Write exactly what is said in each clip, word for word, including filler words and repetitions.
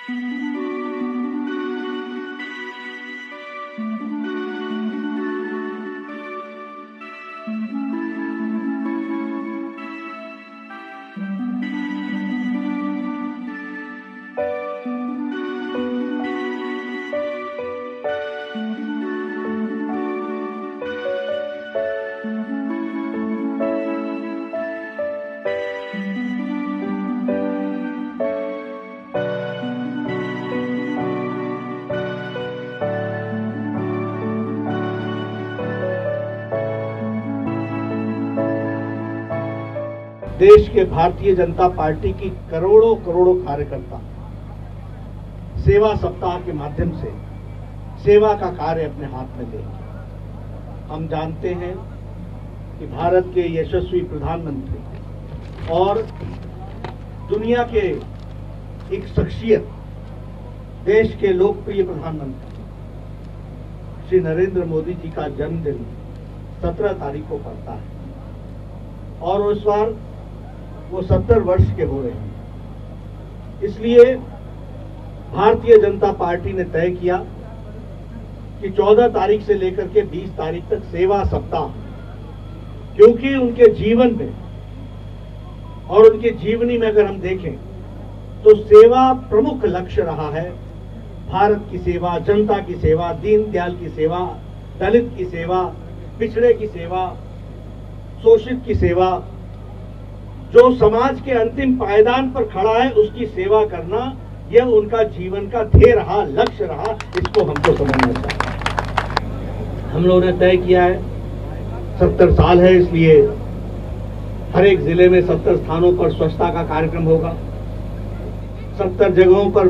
देश के भारतीय जनता पार्टी की करोड़ों करोड़ों कार्यकर्ता सेवा सप्ताह के माध्यम से सेवा का कार्य अपने हाथ में लेंगे। हम जानते हैं कि भारत के यशस्वी प्रधानमंत्री और दुनिया के एक शख्सियत, देश के लोकप्रिय प्रधानमंत्री श्री नरेंद्र मोदी जी का जन्मदिन सत्रह तारीख को पड़ता है और इस बार वो सत्तर वर्ष के हो रहे हैं। इसलिए भारतीय जनता पार्टी ने तय किया कि चौदह तारीख से लेकर के बीस तारीख तक सेवा सप्ताह, क्योंकि उनके जीवन में और उनकी जीवनी में अगर हम देखें तो सेवा प्रमुख लक्ष्य रहा है। भारत की सेवा, जनता की सेवा, दीनदयाल की सेवा, दलित की सेवा, पिछड़े की सेवा, शोषित की सेवा, जो समाज के अंतिम पायदान पर खड़ा है उसकी सेवा करना, यह उनका जीवन का ध्येय रहा, लक्ष्य रहा। इसको हमको समझना चाहिए। हम लोगों ने तय किया है, सत्तर साल है, इसलिए हर एक जिले में सत्तर स्थानों पर स्वच्छता का कार्यक्रम होगा, सत्तर जगहों पर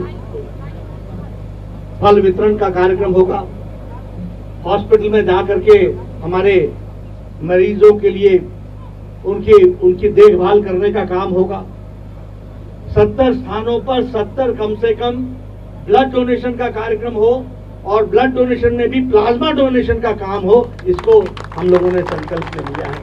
फल वितरण का कार्यक्रम होगा, हॉस्पिटल में जाकर के हमारे मरीजों के लिए उनकी उनकी देखभाल करने का काम होगा। सत्तर स्थानों पर सत्तर कम से कम ब्लड डोनेशन का कार्यक्रम हो और ब्लड डोनेशन में भी प्लाज्मा डोनेशन का काम हो। इसको हम लोगों ने संकल्प ले लिया है।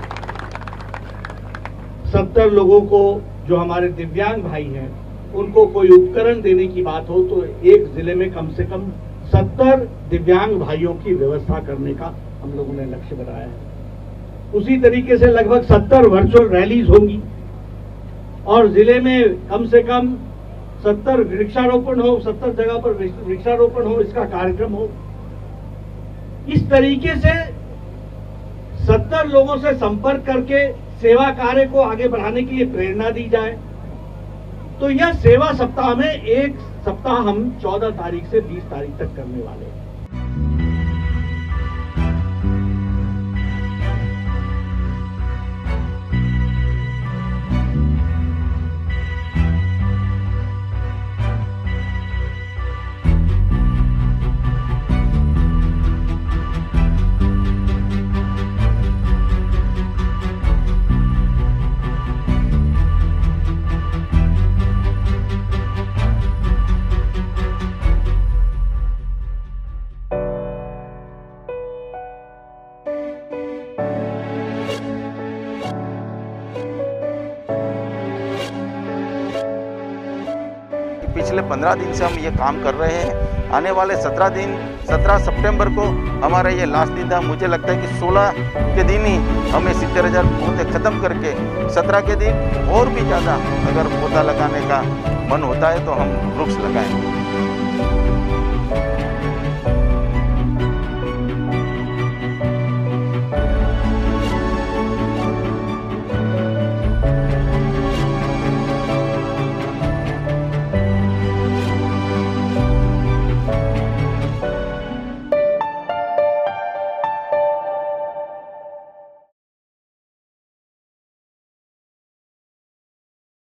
सत्तर लोगों को, जो हमारे दिव्यांग भाई हैं, उनको कोई उपकरण देने की बात हो तो एक जिले में कम से कम सत्तर दिव्यांग भाइयों की व्यवस्था करने का हम लोगों ने लक्ष्य बनाया है। उसी तरीके से लगभग सत्तर वर्चुअल रैलीज होंगी और जिले में कम से कम सत्तर वृक्षारोपण हो, सत्तर जगह पर वृक्षारोपण हो, इसका कार्यक्रम हो। इस तरीके से सत्तर लोगों से संपर्क करके सेवा कार्य को आगे बढ़ाने के लिए प्रेरणा दी जाए। तो यह सेवा सप्ताह में एक सप्ताह हम चौदह तारीख से बीस तारीख तक करने वाले हैं। पिछले पंद्रह दिन से हम ये काम कर रहे हैं। आने वाले सत्रह दिन, सत्रह सितंबर को हमारा ये लास्ट दिन था। मुझे लगता है कि सोलह के दिन ही हमें सितर हजार पौधे ख़त्म करके सत्रह के दिन और भी ज़्यादा अगर पौधा लगाने का मन होता है तो हम वृक्ष लगाएंगे।